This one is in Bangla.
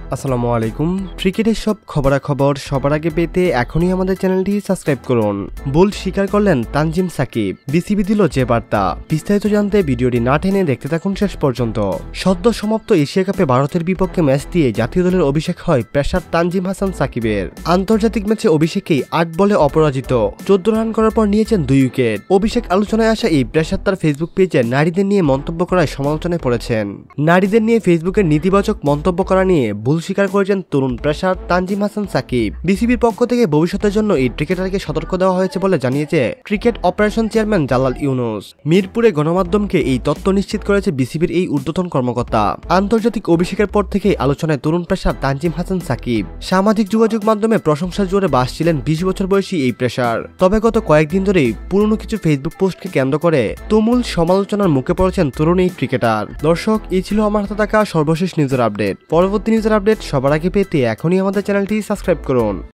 আসসালামু আলাইকুম। ক্রিকেটের সব খবরাখবর সবার আগে পেতে এখনই আমাদের চ্যানেলটি সাবস্ক্রাইব করুন। ভুল স্বীকার করলেন তানজিম সাকিব, বিসিবি দিল যে বার্তা। বিস্তারিত জানতে ভিডিওটি না টেনে দেখতে থাকুন শেষ পর্যন্ত। সদ্য সমাপ্ত এশিয়া কাপে ভারতের বিপক্ষে ম্যাচ দিয়ে জাতীয় দলের অভিষেক হয় পেসার তানজিম হাসান সাকিবের। আন্তর্জাতিক ম্যাচে অভিষেকেই 8 বলে অপরাজিত, 14 রান করার পর নিয়েছেন 2 উইকেট। অভিষেক আলোচনায় আসা এই পেসার তার ফেসবুক পেজে নারীদের নিয়ে মন্তব্য করায় সমালোচনায় পড়েছেন। নারীদের নিয়ে ফেসবুকের নেতিবাচক মন্তব্য করা নিয়ে ভুল স্বীকার করেছেন তরুণ পেসার তানজিম হাসান সাকিব। বিসিবির পক্ষ থেকে ভবিষ্যতের জন্য এই ক্রিকেটারকে সতর্ক দেওয়া হয়েছে বলে জানিয়েছে cricket operation chairman Jalal Yunus. মিরপুরে গণমাধ্যমকে এই তথ্য নিশ্চিত করেছে বিসিবির এই ঊর্ধ্বতন কর্মকর্তা। আন্তর্জাতিক অভিষেকের পর থেকেই আলোচনায় তরুণ পেসার তানজিম হাসান সাকিব। সামাজিক যোগাযোগ মাধ্যমে প্রশংসার জোরে বাসছিলেন 20 বছর বয়সী এই পেসার। তবে গত কয়েকদিন ধরেই পুরনো কিছু ফেসবুক পোস্টকে কেন্দ্র করে তুমুল সমালোচনার মুখে পড়েছেন তরুণ এই ক্রিকেটার। দর্শক, এই ছিল আমার হাতে থাকা সর্বশেষ নিউজের আপডেট। পরবর্তী নিউজের আপডেট সবার আগে পেতে এখনই আমাদের চ্যানেলটি সাবস্ক্রাইব করুন।